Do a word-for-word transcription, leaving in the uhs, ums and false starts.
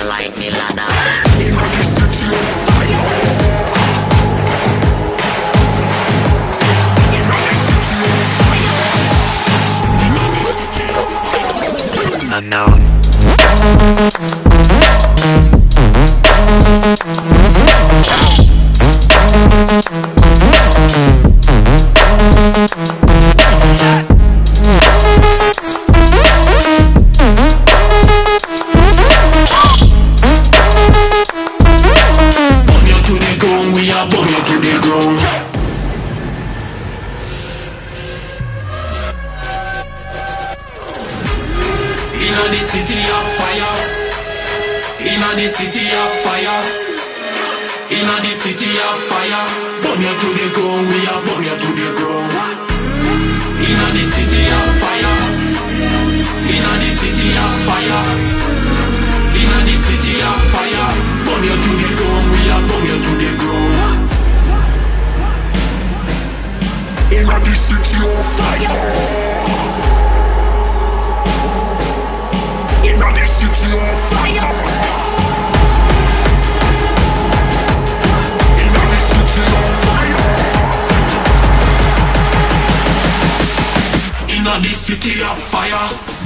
like the ladder. In the city on fire. In the city on fire. Unknown. Inna the city of fire. Inna the city of fire. Inna the city of fire. Burn you to the ground, we are burn you to the ground. Inna the city of fire. Inna the city of fire. Inna the city of fire. Burn you to the ground, we are burn you to the ground. Inna the city of fire. Inna the city on fire. Inna the city on fire. Inna the city of fire.